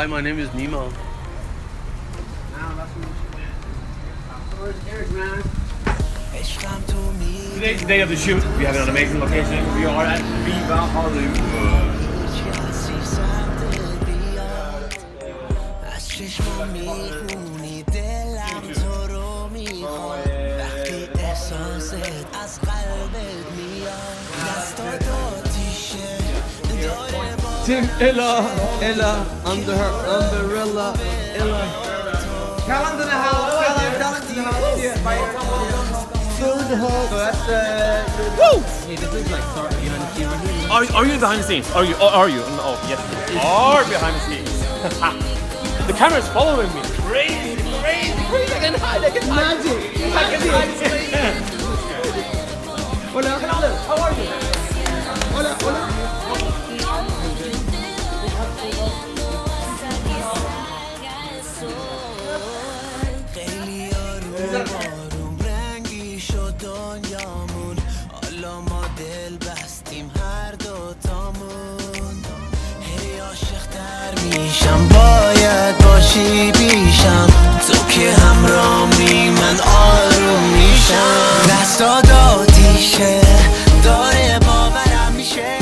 Hi, my name is Nemo. Today's the day of the shoot. We have an amazing location. We are at Viva Hollywood. Tim Ella under her umbrella. Ella. Callum in the house. Callum in the house. So that's Woo! hey, this is like start behind the scenes right here. Are you behind the scenes? Are you? Oh, yes. You are behind the scenes. The camera is following me. Crazy. I can hide. Magic. Hola. How are you? Hola. میشم باید باشی پیشم تو که همراهی من آروم میشم دستات آتیشه داره باورم میشه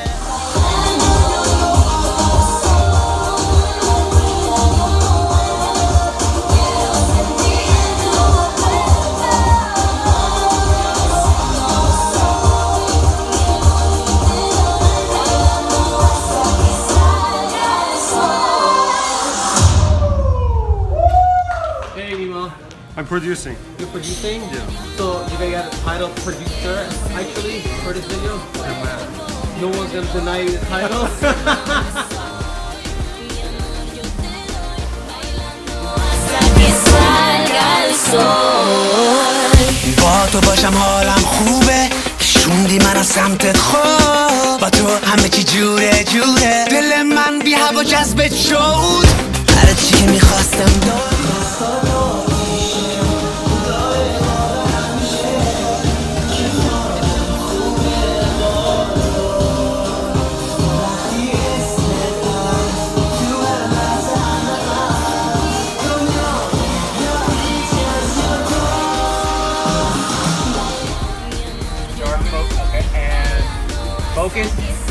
I'm producing. You're producing? Yeah. So you gotta get a title producer actually for this video? No one's gonna deny you the title. با تو باشم حالم خوبه شوندی من از سمتت خوب با تو همه چی جوره دل من بی هوا جذبت شد هر چی که میخواستم دار Focus.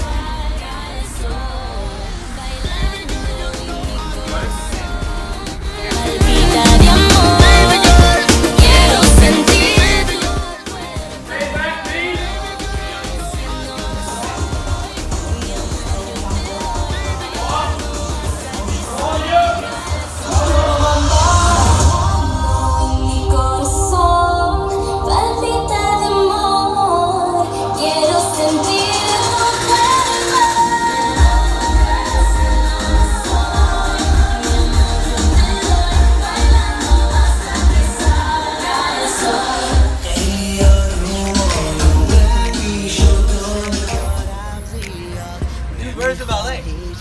Where's the ballet?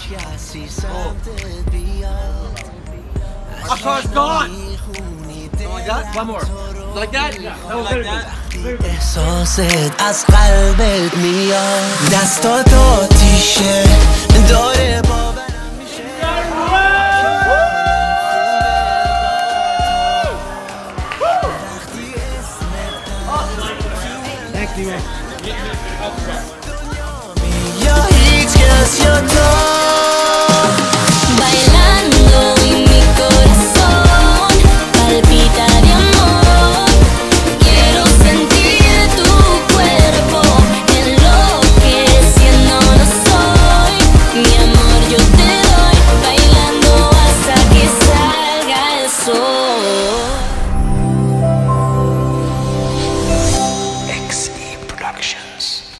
Our car's gone! Like that? One more. Like that? Yeah. That was like that. احساست از قلبت میاد دستات آتیشه داره باورم میشه Thanks, Nemo.